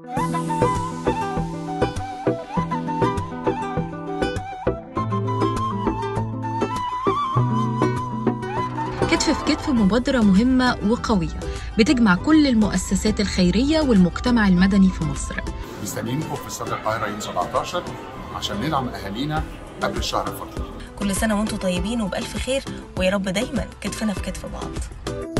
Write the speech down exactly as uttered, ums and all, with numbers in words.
كتف في كتف مبادرة مهمة وقوية بتجمع كل المؤسسات الخيرية والمجتمع المدني في مصر. مستنيينكم في استاد القاهرة يوم سبعتاشر عشان ندعم أهالينا قبل الشهر الفضي. كل سنة وانتم طيبين وبألف خير، ويا رب دايما كتفنا في كتف بعض.